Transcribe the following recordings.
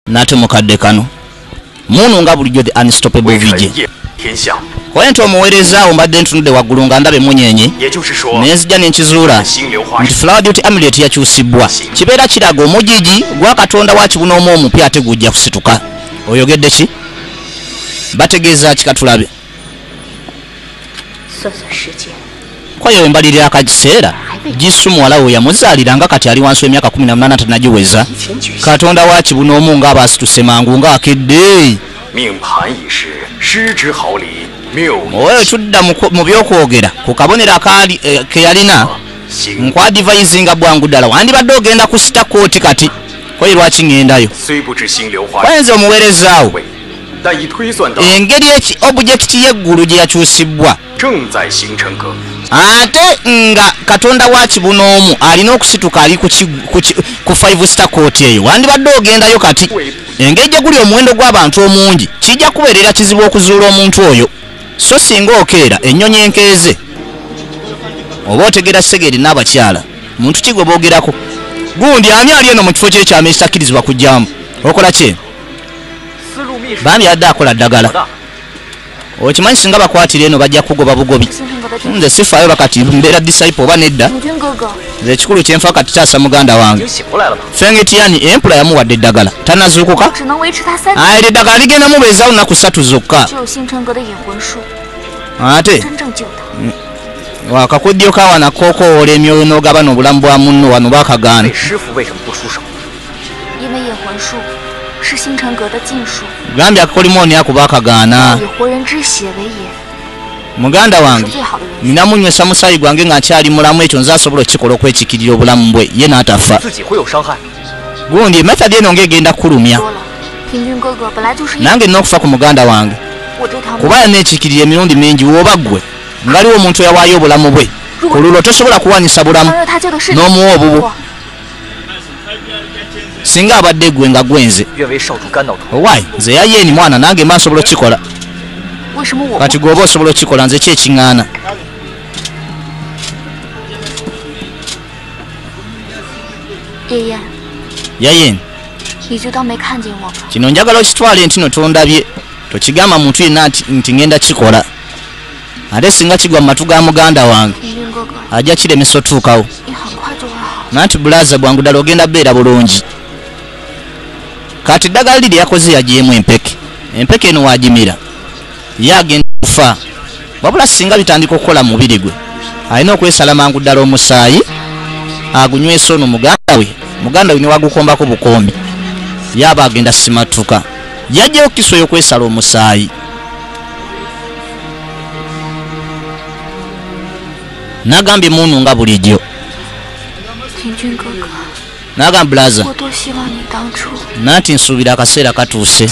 nate mukadde kano munu nga bulijjo the unstoppable VJ kwento omuweerezaawo mbadde ntunudde waggulu nga ndabe munyenye nenzija nenkizuula nti Flood Amulet yakyusibwa kibeera kiraga omugigi gwa katonda wa kibunoomu omupya ate gujja kusituka oyogedde ki bategeeza kikatulabe kwayo embalirira akakiseera Jisu muwala we yamuzaalira nga kati ali wansi w'emyaka 18 tanagiweza katonda wa kibunoomu nga abasituse mangu nga akedde oyo tudda mu byokwogera ku kabonero ke yalina nkwadivaizinga bwangu ddala wandibadde ogenda kusita kooti kati kwayo lwaki ŋŋendayo kwenze omuweerezaawo engeri objekiti y'eggulu gye yakyusibwa ate nga katonda wa kibunoomu alina okusituka ali ku 5 star court eyo wandibadde ogendayo kati engeri gye guli omuwendo gw'abantu omungi kijja kubeerera kizibu okuzuula omuntu oyo so singa okeera ennyonyi enkeeze oba otegera segeri n'abakyala muntu ki gwe boogerako gundi ani ali eno mu kifo ky'ekyama ekitakkirizibwa kujjamu okola ki bambi adde akola ddagala okimanyi singa bakwatira eno bajja kugoba bugobi nze sifaayo bakati mbeera disciple oba nedda nze ekikulu kyenfa kati taasa muganda wange fengetiani empula yamuwadde eddagala tanazuukuka eri eddagala ligenda mubeezaawo nnaku 3 zokka ate wakakuddyo kawana kookoowola emyoyo n'ogaba n'obulamu bwa munno wano bakagaana gambye akakolimoni ako bakagaana muganda wange ninamunywesa musaayi gwange nga nkyali mulamu ekyo nze asobola okukikola okwekikirira obulamu bwe ye n'atafa gundi method eno ng'egenda kukulumya nange n'okufa ku muganda wange kuba yaneekikirira emirundi mingi woba ggwe ngaliwo omuntu yawaayo obulamu bwe olulwo tosobola kuwanyisa bulamu n'omuwa obubu singa abadde gwe nga gwenze owaayi nze yayeeni mwana nange mba nsobola okukikola kati gwoba osobola okukikola nze kyekiŋŋaana yayeeni kino njagala okitwale ntino tondabye tokigamba muntu yenna nti ŋŋenda kikola ate singa kigwa mu matu ga muganda wange ajja kiremesa otuukawo nanti bulaza bwangu ddala ogenda beera bulungi kati ddagala liri yakoze yagyemu empeke eno wagimira ye agenda kufa wabula singa bitandika okukola mu mubiri gwe alina okwesala mangu ddala omusaayi agunywesa ono muganda we ne wagukombako bukombi yaba agenda simatuka yajjayo kiso y'okwesala omusaayi nagambye munu nga bulijjo nagamba blaza nanti nsuubira akaseera katuuse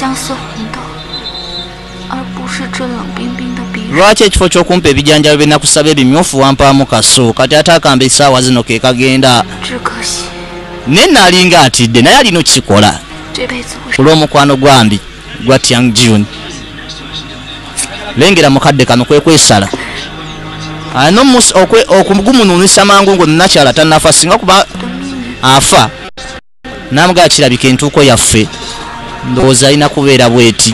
lwaki ekifo ky'okumpa ebijanjalo bye nakusaba ebimyufu wampaamu kaso kati ate akamba essaawa zino ke kagenda ne naalinga atidde naye alina okukikola olw'omukwano gwambi gwa Tiang June lengera mukadde kano kwekwesala okugumunuunisa mangu ngo nakyala tannafa singa kuba afa namugaa kirabika entuuko yaffe ndowooza alina kubeera bweti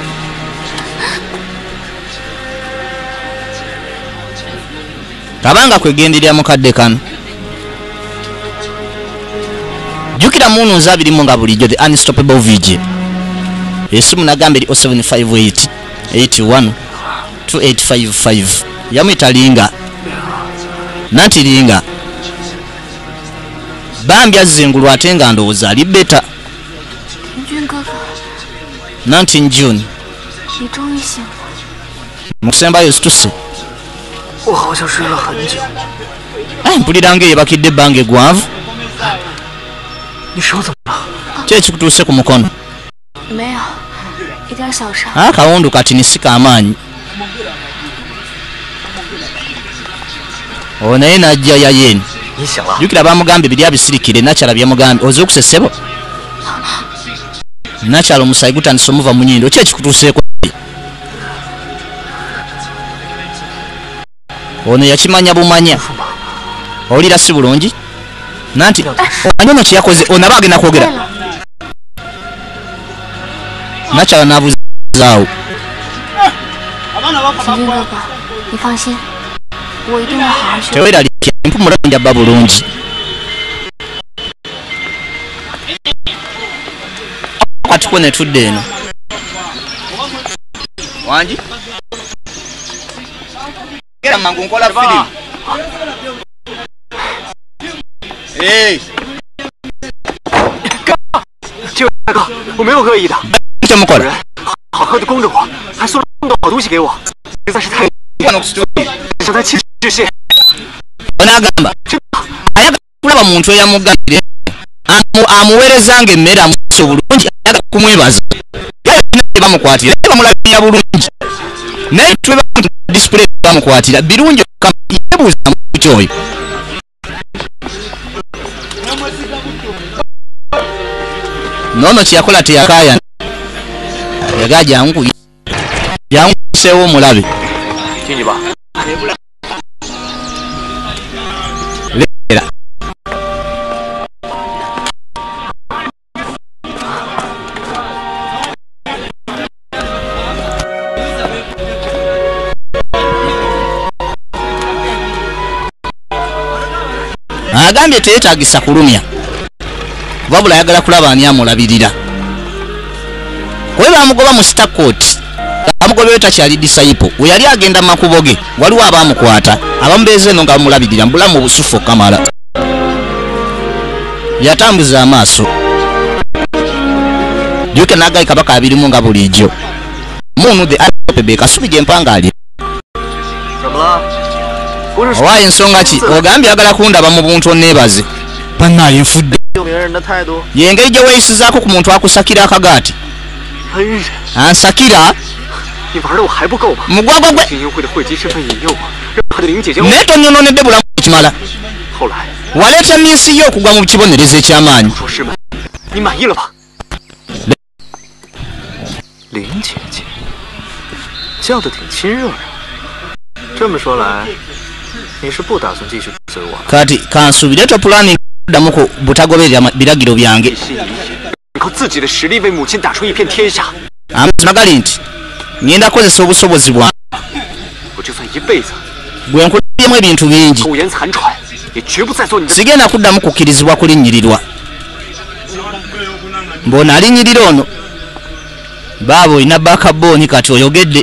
kabanga kwegenderera mukadde kano jjukira munu nze abirimu nga bulijjo the unstoppable VJ esimu nagamba eri 0758 81 2855 yamwita linga nanti linga bambi azzengulwa ate nga ndowooza ali beta nanti June mukusembayo situse mpulira ng'eyebakidde ebbanga eggwanvu ki ekikutuuse ku mukono akawundu kati nisika amaanyi o naye najja yayeeni jjukira bamugambye biri abisirikire nakyala byamugambye oze okusesebo nakyala omusaayi gutandisa omuva mu nnyindo ki ekikutuuseeko ono yakimanya bumanya owulira si bulungi nanti omanyi ono kyeyakoze ono aba agenda kwogera nakyala nabuzaawo. 陈军哥哥，你放心，我一定会好好学。 teweeraliikira empumula njabba bulungi. Katuko ne tudde eno. Wangi? Gera mangu nkola film. Eh. 这位大哥，我没有恶意的。 Ntya mukola? 好好的供着我，还送了那么多好东西给我，实在是太向他起致谢。 Onaagamba ayagala kulaba muntu eyamugambire amuweerezanga emmere amusse obulungi ayagala kumwebaza bamukwatira bamulabirira bulungi naye tweba display bamukwatira birungi yebuuza muki oyo nono kyeyakola teyakayana yagaa janguseewo omulabe 听你吧。 leera agambye teyeetagisa kulumya wabula ayagala kulaba ani amulabirira bwe bamugoba mu Starcourt bamugobeyo takyali disciple we yali agenda makubo ge waliwo abamukwata abamubeeze eno nga bamulabirira mu bulamu busufu kamala yatambuza amaaso Duke n'agayi kabaka abirimu nga bulijjo munu the alpebe kasubi gye mpangaali owaayo ensonga ki ogambye agala kundaba mu buntu onneebaze bannaayo nfudde yengeri gye weeyisizaako ku muntu akusakira akagaati ansakira mugwago gwe naye tonyononedde bulamu ekimala waleeta minsi yo okugwa mu kibonerezo eky'amaanyi 林姐姐叫得挺亲热呀。这么说来，你是不打算继续追我？ kati kansuubire topulani kuddamu ku butagoberera biragiro byange 靠自己的实力为母亲打出一片天下。 amazima gali nti ngenda kozesa obusobozi bwange 我就算一辈子 gwe nkulabyemu ebintu bingi 苟延残喘，也绝不再做你的。 sigenda kuddamu kukkirizibwa kulinnyirirwa mbona alinnyirira ono baaba olina bakabbooni kati oyogedde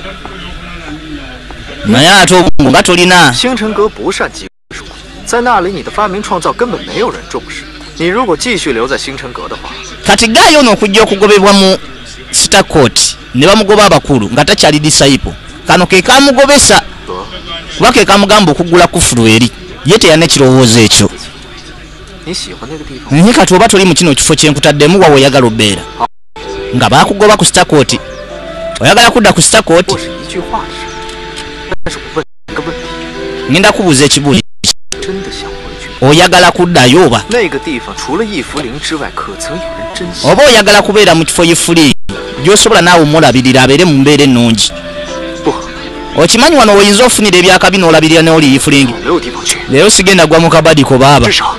naye ate obungu nga tolina 星辰阁不善技术，在那里你的发明创造根本没有人重视。你如果继续留在星辰阁的话， kati gaayo ono okujja okugobebwa mu Starcourt ne bamugoba abakulu nga takyali disciple kano ke kamugobesa kuba ke kamugamba okuggula kufulu eri ye teyana ekirowoozo ekyo 你喜欢那个地方？ naye kati oba toli mu kino kifo kyenkutaddemu wawe oyagala obeera nga baakugoba ku Starcourt oyagala kudda ku Starcourt 或是一句话的事，但是我问你一个问题： ngenda kubuuza ekibuuzo 真的想回去？ oyagala kuddayo oba 那个地方除了易福林之外，可曾有人珍惜？ oba oyagala kubeera mu kifo yifuli gy'osobola naawe omulabirira abeere mu mbeera ennungi 不， okimanyi wano oyinza ofunira ebyakabi n'olabirira n'oli yifulingi 没有地方去， leero sigenda gwa mu kabadiko baaba 至少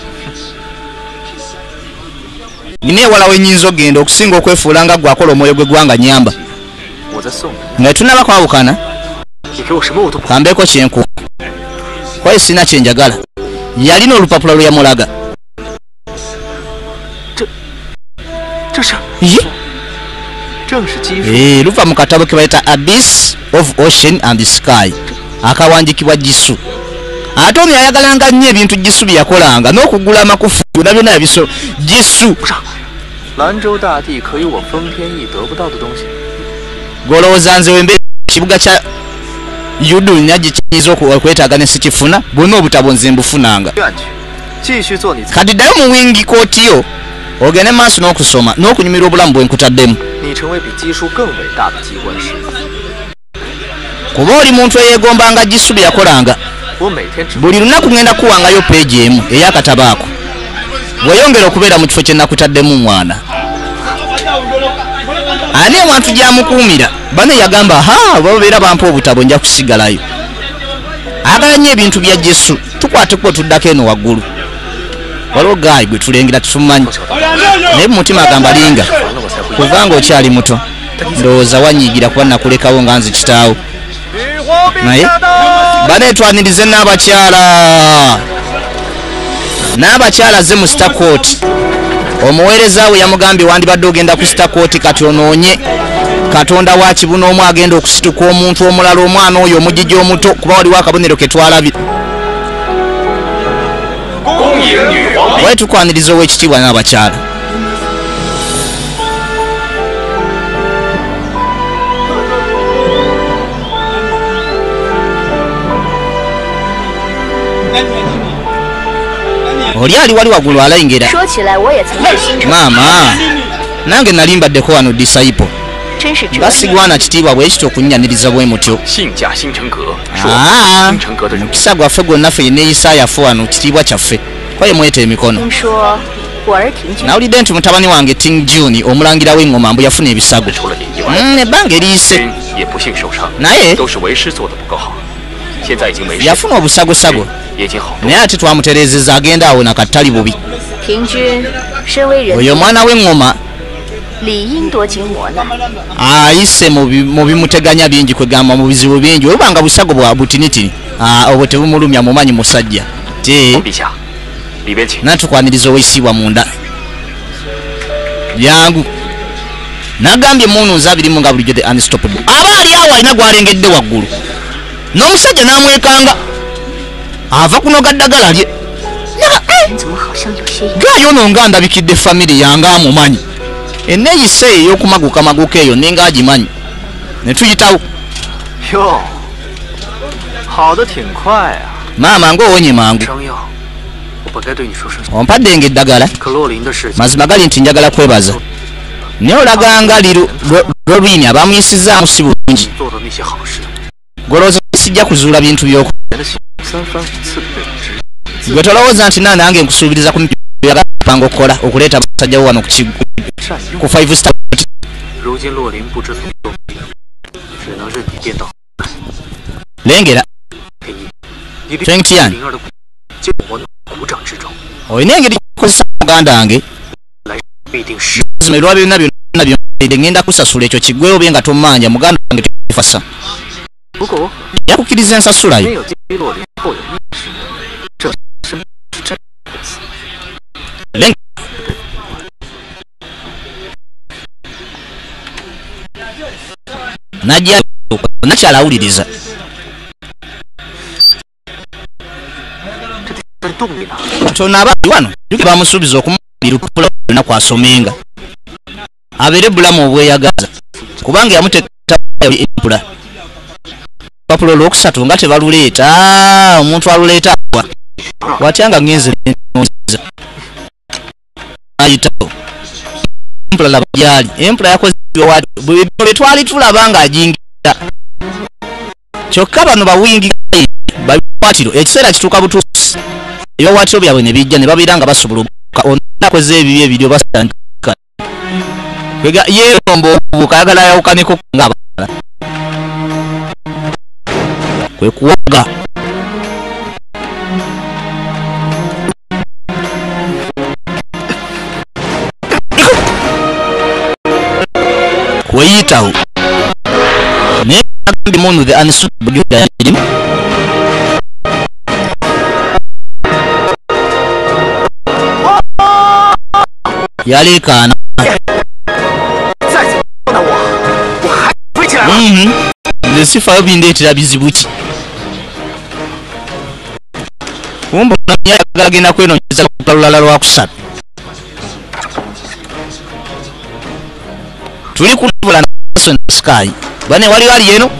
nina ewala wenyinza okgenda okusinga okwefuula nga gwakola omwoyo gwe gwanga nyamba 我在送你， nga tunaba kwawukana 你给我什么我都不。 kambeeko kyenku kwaye sina kyenjagala yalina olupapula lwe yamulaga 这是 ye 正是基数。 luva mu katabo ke bayita Abyss of Ocean and Sky akawanjikibwa Jisu ate ono yayagalanga nnyo ebintu Jisu bye yakolanga n'okugula amakufu byonna byonna yabiso Jisu 不上，兰州大地可有我封天翼得不到的东西。 golowooza nze wembe ekibuga kya Yudu nyaji kiyinza okwetaaga ne sikifuna bwonna obutabo nze mbufunanga 院去，继续做你自己。 kati ddayo mu wingi kootiyo ogende maaso n'okusoma n'okunyumirwa obulamu bwe nkutaddemu 你成为比基数更伟大的机关师。 kuba oli muntu eyeegombanga Jisu bye yakolanga 我每天只 buli lunaku ngenda kuwangayo peegi emu ey'akatabo ako bweyongera okubeera mu kifo kye nakutaddemu mwana ani ewantu gyamukuumira bano yagamba ha babeera bampa obutabo nja kusigalayo agala nnyo ebintu bya Jisu tukwateko tuddako eno waggulu waliwo gaayi gwe tulengera tutumanyi naye mu mutima agamba linga 完了我才不 kubanga okyali muto ndowooza wanyiigira kuba nakulekawo nga nze kitaawo naye baneetwanirize n'abakyala ze mu Starcourt. Omuweereza we yamugambye wandibadde ogenda ku Starcourt kati onoonye Katonda wa Kibuno omu agenda okusituka omuntu omulala omwana oyo omugigi omuto kuba waliwo akabonero ke twalabye. Bwe tukwaniriza ow'ekitiibwa n'abakyala. Oli ali wali waggulu alayingira. Maama nange nali mbaddeko wano disciple. Basigwana kitiibwa bwe kityo okunnyaniriza bwe mutyo. Mukisa gwaffe gwonna ffe ne Isaya ffe wano kitiibwa kyaffe. Kwaye mwete emikono. Nawulidde nti mutabani wange Ting June omulangira w'engoma mbu yafuna ebisago. Ebbanga eriise. Naye yafuna obusagosago. Naye ate twamutereezezza agenda awo nakatali bubi. Oyo omwana w'engoma ayise mu bimuteganya bingi kwegamba mu bizibu bingi olubanga busago bwa butinitini obwo tebumulumya mumanyi musajja te natukwaniriza ow'essiibwa munda yangu nagambye munuuza abirimu nga bulijjo the unstoppable aba ali awo alina gwalengedde waggulu n'omusajja n'amwekanga ava kunoga ddagala lye gayono nga ndabikidde famire yange amumanyi enneeyisa ey'okumaguka eyo nenga agimanyi ne tuyitawo maama ng'owonye mangu ompaddenga eddagala mazima gali nti njagala kwebaza naye olaganga lolwini abamuyisizaamu si bulungi golowooza sijja kuzuula bintu by'oku gwe tolowooza nti nange nkusuubiriza ku panga okukola okuleeta abasajjawo wano ku 5 star. Lengera Feng Tian olina engeri kukozesa muganda wange olwa byonna byonna ngenda kusasula ekyo kiggwewo bye nga tomanja muganda wange tefasa yakukkiriza ensasulayo. Najja nakyalawuliriza Katonda abali wano bamusuubiza okumulipula olunaku asomenga abeere bulamu obweyagaza kubanga yamuteekaempula papula olwokusatu nga tebaluleeta omuntu aluleeta watya nga ngenze nza ayitawo empula laba gyali empula yakozebwa bwe twali tulaba nga ajingira kyokka bano bawingi babikwatiro ekiseera kituuka butuusi ebiwawaatiro byabwe ne bijja ne babeera nga basobola onakoze ebibi ebiryo basandika yeeromba okubuuka ayagala yawukaneko ng'abalala kwe kuwaga kweyitawo naye agambye munu the unsuitable yaleekaana nze sifayo bindeetera bizibu ki kumba ayagala agenda kwenonyeza kupula lulala lwakusatu tuli kulivula naso sky bane wali ali eno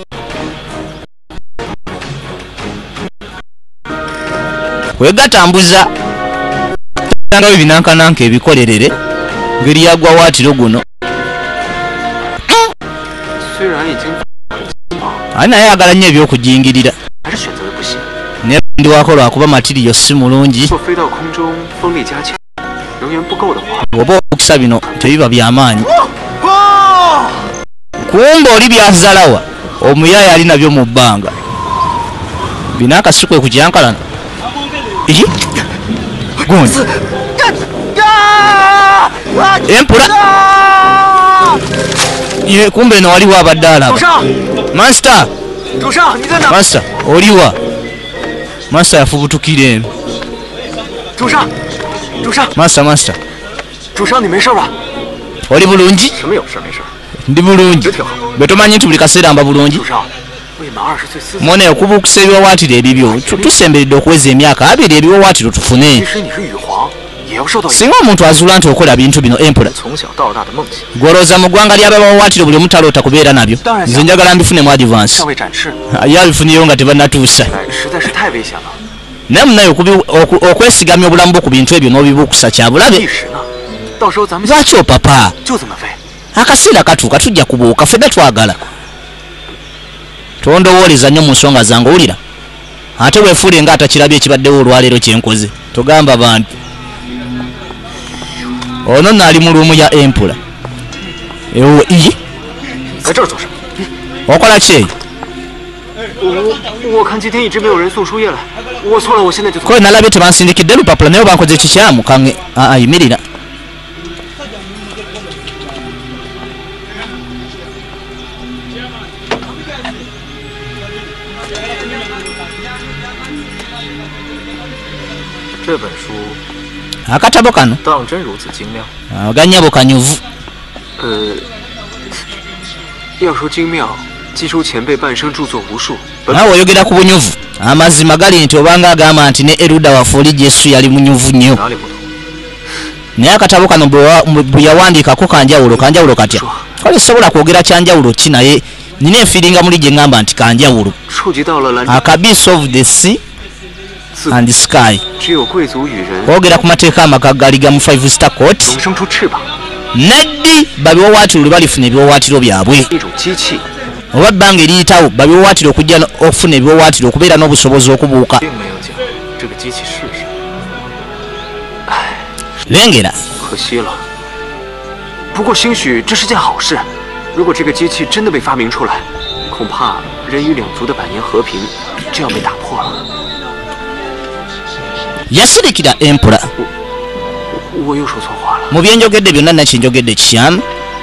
kwegatambuza tangayo binankananka ebikolerere ngeri yagwa waatiro guno ani naye ayagala nnyo ebyokujingirira naye ndi wako lwakuba matiriyo si mulungi oba okukisa bino tebiba byamaanyi kumba oli byazalawa omuyaya ali nabyo mu bbanga binakasikwe kukyankalana iki gundi empula ye kumbe no waliwo abadde alaba. 主上， Master 主上，你在哪？ Master oliwa. Master yafubutukira eno. 主上，主上， Master 主上，你没事吧？ oli bulungi? 什么有事没事？ Ndi bulungi. 这挺好。 Bwe tomanyi nti buli kaseera mba bulungi. 主上，未满20岁私。 Mwone okubuukusa ebiwawaatiro ebibyo tusemberedde okuweza emyaka 2 ebiwawaatiro tufune. 即使你是羽皇，也要受到影响。 Singa omuntu azuula nti okola bintu bino Emperor. 从小到大的梦想， Gwolooza mu ggwanga ly'abawawaatiro buli omu taloota kubeera nabyo. Nze njagala mbifune mu advance. 尚未展示， Ye abifunireyo nga tebannatuusa. 实在是太危险了。 Naye munaye okwesigamya obulamu bwo ku bintu ebyo n'obibuukusa kya 一 bulabe. 时呢，到时候咱们 Lwaki opapa? 就这么飞。 Akaseera katuuka tujja kubuuka ffenna twagala. Tondowooleza nnyo mu nsonga zange owulira. Ate weefuule nga atakirabye ekibaddewo olwaleero kyenkoze. Togamba bantu. Ono nno ali mu luumu ya Emperor. Ewo iyi. 在这儿做什么？ Okola ki? 我看今天一直没有人送输液来，我错了，我现在就送。 Ko nalabye tebansindikidde lupapula naye bankoze kikyamu kange. Yimirira. 这本书 Akatabo kano 当真如此精妙？ gannyabo kanyuvu. 要说精妙，记收前辈半生著作无数。 Naawe oyogera ku bunyuvu. Amazima gali nti obanga agamba nti ne Eruda waffe oli Yesu yali munyuvu nnyo. 哪里不同？ Naye akatabo kano bwe yawandiikako kanjawulo katya? Kale sobola kwogera kyanjawulo ki naye nina enfiiringa muli gye ngamba nti kanjawulo. 触及到了蓝。 Akabiss of the sea and sky. 只有贵族与人 Kwogera ku mateeka amakagali ga mu 5 star court. 能生出翅膀， Neddi babiwawaatiro lwe balifuna ebiwawaatiro byabwe. 一种机器， Oba bbanga eriyitawo babiwawaatiro okujja okufuna ebiwawaatiro okubeera n'obusobozi okubuuka. 并没有讲这个机器是什么。 Lengera. 可惜了。不过兴许这是件好事。如果这个机器真的被发明出来，恐怕人与两族的百年和平就要被打破了。 Yasirikira Emperor. 我又说错话了。 Mu byenjogedde byonna nakyenjogedde kikyamu.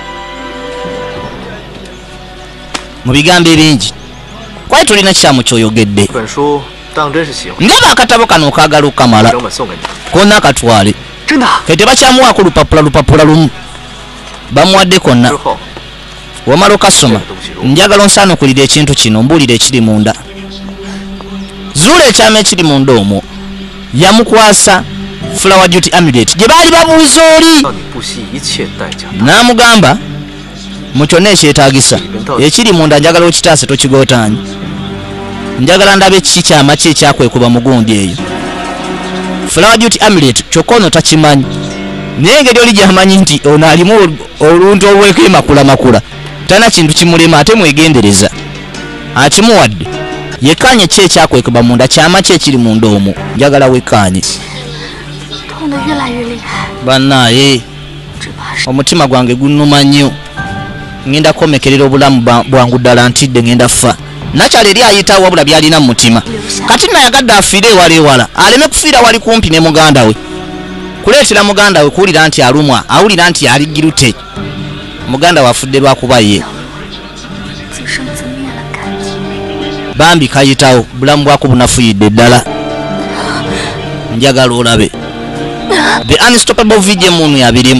Mu bigambo ebingi. Kwali tolina kikyamu ky'oyogedde. 本书当真是喜欢， Ndaba akatabo kano okaagala okukamala. 整本送给你。 Konna akatwale. 真的。 Kati tebakyamuwaako lupapula lumu. Bamuwadde konna. 之后 Wamala okasoma. Njagala onsaanukulira ekintu kino mbuulira ekiri munda. Zuula ekyama ekiri munda omwo. Yamukwasa Flower Duty Amulet gye baali babuuza oli. 让你不惜一切代价。 N'amugamba mu kyonna ekyetaagisa ekiri munda njagala okitaase tokigootaanye. Njagala ndabe kiki kyama ki ekyakwekuba mu gundi eyo. Flower Duty Amulet kyokka ono takimanyi. Naye engeri oli gy'amanyi nti ono alimu oluntu olw'eko makula. Tana kintu kimulema ate mwegendereza. Akimuwadde. Yekkaanye ki ekyakwekuba munda kyama ki ekiri munda omwo. Njagala wekkaanye. 痛得越来越厉害， Bannaaye 只怕是 omutima gwange gunnuma nnyo. Ngenda kukomekerera obulamu bwangu ddala ntidde ngenda ffa. Nakyala eri ayitawo wabula byalina mu mutima. Kati nayagadde afiire ewala aleme kufiira wali kumpi ne muganda we. Kuleetera muganda we kuwulira nti alumwa awulira nti aligirute. Muganda we afudde lwakuba ye. 自生自灭了感觉。 Bambi kayitawo bulamu bwako bunafuyidde ddala. Njagala olabe. The Unstoppable Vigye munu yabirimu.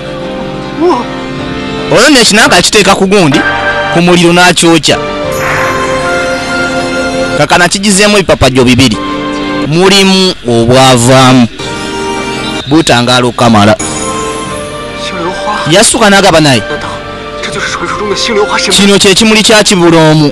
Olwo n'ekinanga akiteeka ku gundi ku muliro n'akyokya. Kakana kigizeemu ebipapajjo 2. Mulimu obwavaamu. Butangaala okukamala. 星流花， Yassuka n'agaba naye. 难道这就是传说中的星流花神？ Kino kye kimuli kya kibula omu.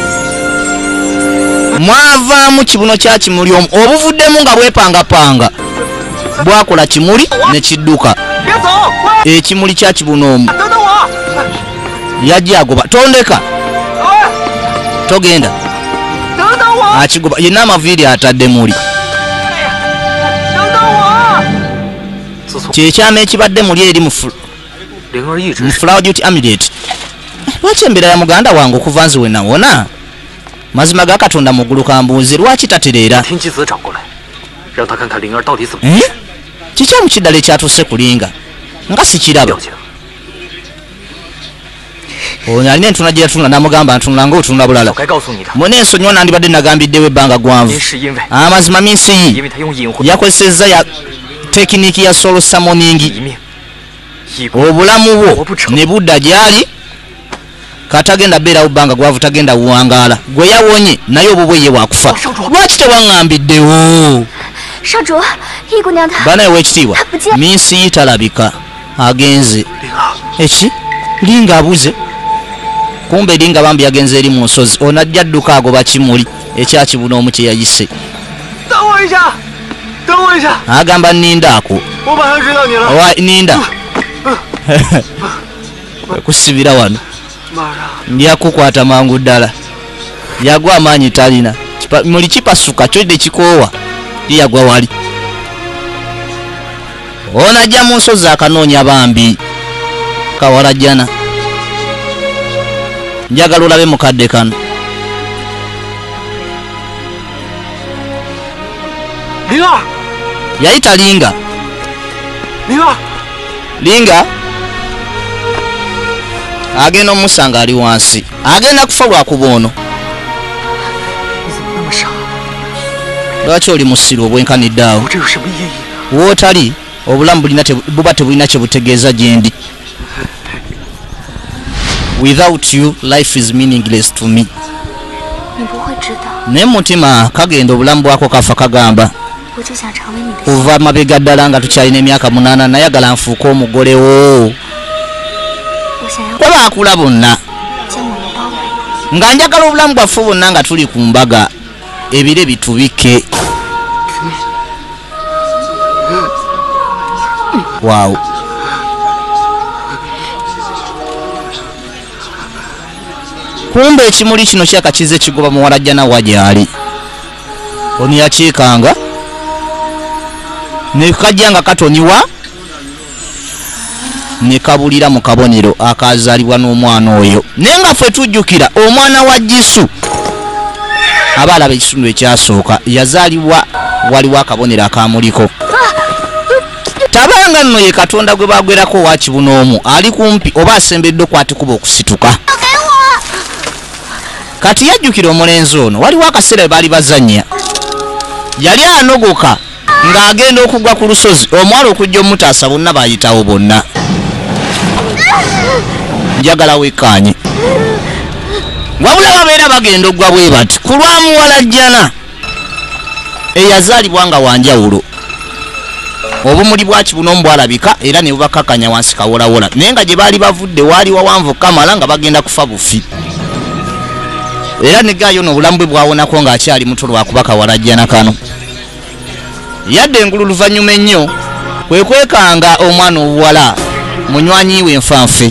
Mwavaamu kibuno kya kimuli omu. Obuvuddemu nga bwepangapanga. Bwakola kimuli ne kidduka. 别走！ Ekimuli kya kibuno omu. 等等我！ Yajja agoba. Tondeka. Togenda. 等等我！ Akigoba. Yenna amaviiri atadde muli. 等等我！自从 Kyekyama ekibadde muli eri mu 灵儿一直 Flower Duty Amulet. Lwaki embeera ya muganda wange okuva nze we nawona? Mazima ga Katonda mu ggulu kambuuze lwaki tatereera? 天机子找过来，让他看看灵儿到底怎么 Kikyamu kiddala ekyatuuse kulinga nga sikiraba. 了解了。 ono alina entuna gye yatunula n'amugamba ntunula ng'otunula bulala mune ensonyiwa nandibadde nagambiddewo ebbanga gwanvu amazima minsi yi yakozesezza ya tekiniki ya solo summoning obulamu bwo ne budda gyali katagenda beerawo bbanga gwavu tagenda wuwangaala gwe yawonye naye obubwe ye wakufa lwaki tewaŋŋambiddewo banaye w'ekitiibwa minsi yi talabika agenze eki linga abuze kumbe linga bambi yagenze eri mu nsozi onajja adduka agoba kimuli ekyakibuna omu kye yayise agamba nnindaako ninda kusibira wano ndyakukwata mangu ddala yagwa amaanyi talina muli kipasuka kyodde kikoowa liyagwa wali onajja mu nsozi akanoonya bambi kawalajjana njagala olabe mukadde kano yayita linga agenda omusanga ali wansi agenda kufa lwakuba ono lwaki oli musiru obwenkaniddeawo wootali obulamu buba tebulina kye butegeeza gyendi without you life is meaningless to me naye mutima kagenda obulamu bwako kafa kagamba kuva mabega ddala nga tukyalina emyaka 8 nayagala nfuuka omugole wo tebaakula bonna nga njagala obulamu bwaffe bwonna nga tuli ku mbaga ebire bitubike waawo kumbe ekimuli kino kyakakize kigoba muwalajjana wagyali ono yakiikanga nekajja nga katoniwa nekabulira mu kabonero akazaalibwa n'omwana oyo naye nga ffe tujjukira omwana wa Jisu abaalaba ekitundu ekyasooka yazaalibwa waliwo akabonero akamuliko tabanga nno ye katonda gwe bagwerako wakibuna omu ali kumpi oba asembedde okwatikuba okusituka kati yajjukira omulenzi ono waliwo akaseera bwe baali bazannya yali anogoka ng'agenda okugwa ku lusozi omuwala okujja omutaasa bonna bayitawo bonna njagala wekkaanye wabula babeera bagenda oggwa bwe bati ku lwa muwalajjana eyazaalibwa nga wanjawulo obumuli bwakibuna omu bwalabika era ne bubakkakkanya wansi kawolawola naye nga gye baali bavudde waali wawanvu kamala nga bagenda kufa bufi era negaayo n'obulamu bwe bwawonako ng'akyali muto lwakuba kawalajjana kano yadde engulu luvannyuma ennyo kwe kwekanga omwana obuwala munywanyi we nfanfe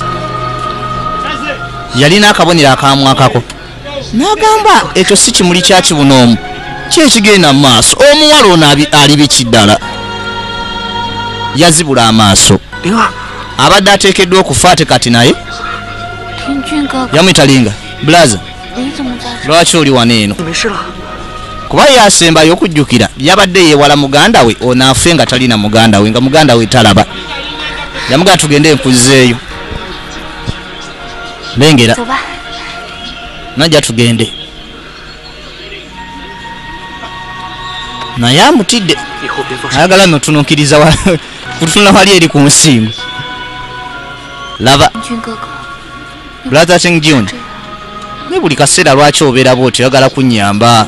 yalina akabonero akamwakako n'agamba ekyo si kimuli kyakibuna omu kyekigenda mu maaso omuwala ono ali bikiddala yazibula amaaso abadde ateekeddwa okufa ate kati naye yamwita linga blaza lwaki oli wano eno kuba yasembayo okujjukira yabadde yeewala muganda we onaafe nga talina muganda we nga muganda we talaba yamugala tugende enkuzeeyo lengera najja tugende naye amutidde ayagala notunuukiriza kutunula wali eri ku nsingo laba brother Tingjun ne buli kaseera lwaki obeera bwoti oyagala kunnyamba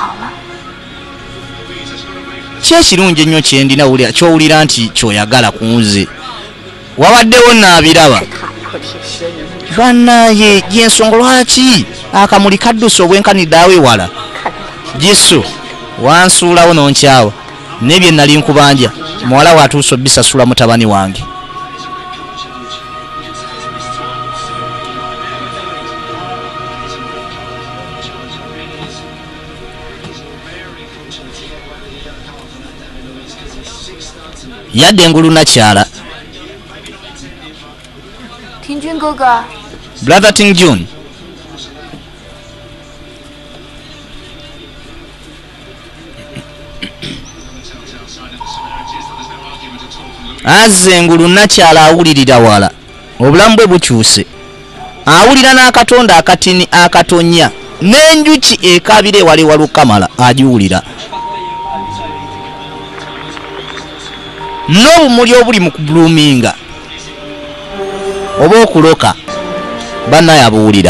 kyekirungi ennyo kyendina kyowulira nti kyoyagala kunze wabaddewo naabiraba bannaye gyensonga lwaki akamuli kaddusa obwenkanidde awewala Jisu wansuulawo nonkyawa nebye nali nkubanja muwala watuusa obisasula mutabani wange yadde engulu nakyala Tingjun 哥哥 brother Tingjun azze engulu nakyala awulirira wala obulamu bwe bukyuse awulira n'akatonda akatini akatonya n'enjuki ekabire wali walukamala agiwulira n'obumuli obuli mu kubuluminga oba okuloka bannaye abuwulira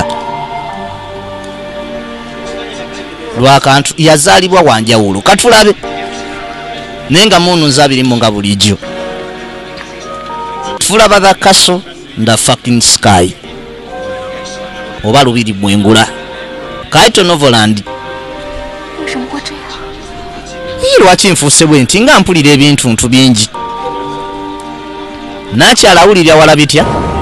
lwakantu yazaalibwa wanjawulo katulabe naye nga munuza abirimu nga bulijjo tulaba the castle nda fucking sky oba lubiri bwengula kaito novoland lwaki nfuuse bwe nti nga mpulira ebintuntu bingi nakyala awulirya wala bitya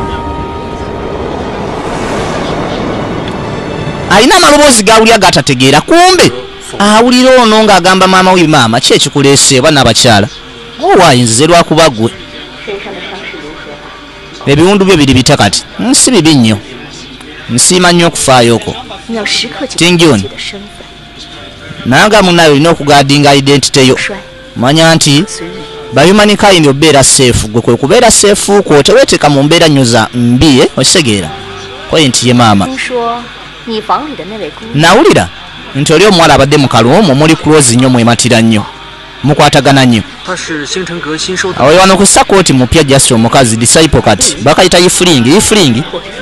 alina amaloboozi gawulya gatategeera kumbe awulira ono ng'agamba maama we maama ki ekikuleese bana abakyala owayinzize lwakuba ggwe ebiwundu byo biri bita kati nsi bibi nnyo nsiima nnyo okufaayoko tingyoni nanga munaye olina okugaadinga identity yo manya nti bahumankind obeera seefu gwe kwe kubeera seefu kwo teweeteeka mu mbeera nnyo za mbi okitegeera point ye maama nawulira nti oli omuwala abadde mu kalwomu muli close nnyo mwematira nnyo mukwatagana nnyo awo wano ku sakooti mupya just omukazi disciple kati bakayita ifulingi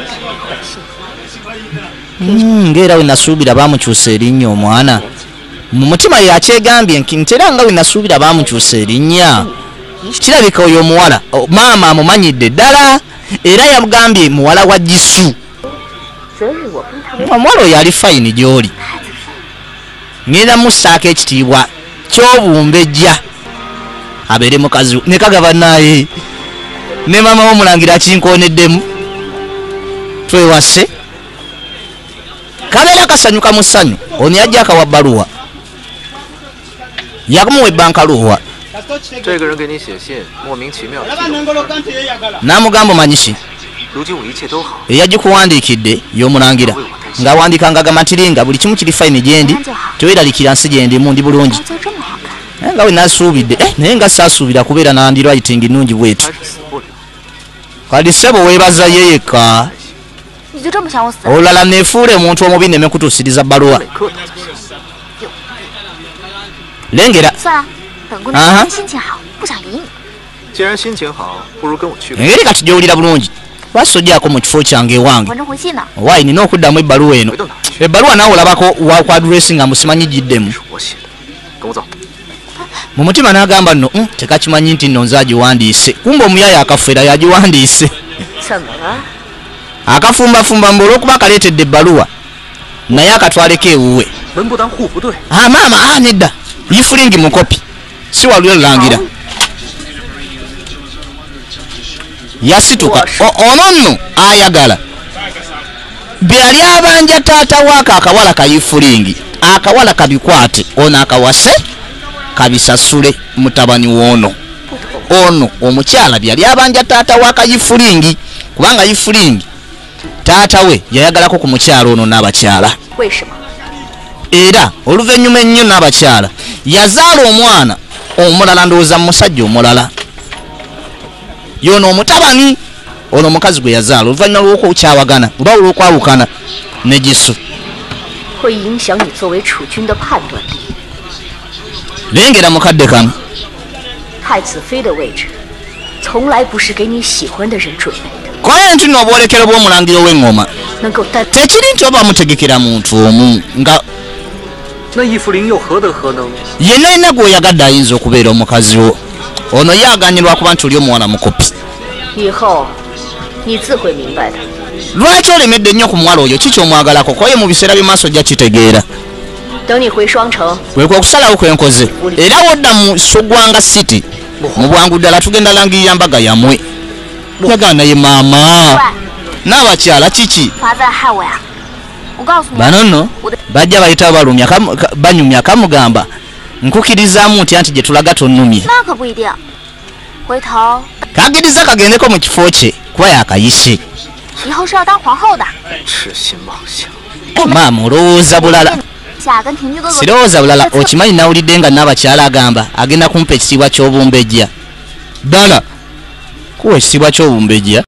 ng'era we nasuubira baamukyusa erinnya omwana mu mutima yakyegambye ntera nga we nasuubira baamukyusa erinnya kirabika oyo omuwala maama amumanyidde ddala era yamugambye muwala wa Jisu omuwala oyo ali fayini gy'oli ngenda mussaako ekitiibwa ky'obumbejja abeere mukazi ne kagaba naye ne maama w'omulangira kinkoneddemu twewase kabeera kasanyuka mu ssanyu ono yajja akawa bbaluwa yamuwa ebbanka luwa n'amugamba omanyiki eyagikuwandiikidde y'omulangira ng'awandiikanga gamatiringa buli kimu kiri fayini gyendi teweeralikira nsi gyendimu ndi bulungi nga we nasuubidde naye nga saasuubira kubeera nandirwayitingi nnungi bwetu kati ssebo weebaza ye yekka olulala neefuula omuntu omubi nemekutuusiriza bbaluwa lengera engeri kati gy'owulira bulungi lwaki tojjaako mu kifo kyange ewange owaayi nina okuddamu ebbaluwa eno ebbaluwa naawe olabako wakwa adresi nga musimanyi giddemu mu mutima n'agamba nno tekakimanyi nti nno nze agiwandiise kumba omuyaya akafeera yagiwandiise akafumbafumba mbu olw'okuba akaleetedde ebbaluwa naye akatwaleko ewuwe maama nedda yifulingi mukopi si walwe lulangira yasituka ono nno ayagala byali abanja taata waako akawala kayifulingi akawala kabikwate ono akawase kabisasule mutabani woono ono omukyala byali abanja taata wakayifulingi kubanga yifulingi taata we yayagalako ku mukyala ono n'abakyala era oluvannyuma ennyo n'abakyala yazaala omwana omulala ndowooza musajja omulala yono omutabani ono omukazi gwe yazaala oluvannyuma lw'okukyawagana oba olw'okwawukana ne Jisu lengera mukadde kano koye nti n'obwolekero bw'omulangiro w'eŋŋoma tekiri nti oba mutegekera muntu omu nga yenna yenna gw'oyagadde ayinza okubeera omukazi wo ono ye aganyirwa kuba nti oli omuwala mukopi lwaki olemedde nnyo ku muwala oyo kiki omwagalako koye mu biseera by'emaaso ojja kitegeera kwekwe okusalawo kwenkoze era wodda mu Sogwanga City mu bwangu ddala tugenda langirira mbaga yamwe yagana ye maama n'abakyala kiki bano nno bajja bayitawo balumya banyumya kamugamba nkukirizaamu ntya nti gye tulaga tonnumye kagiriza kagendeko mu kifo kye kuba yakayise maama olowooza bulala sirowooza bulala okimanyi nawulidde nga n'abakyala agamba agenda kumpa ekitiibwa ky'obumbejja ddala kuwa ekitiibwa ky'obumbejja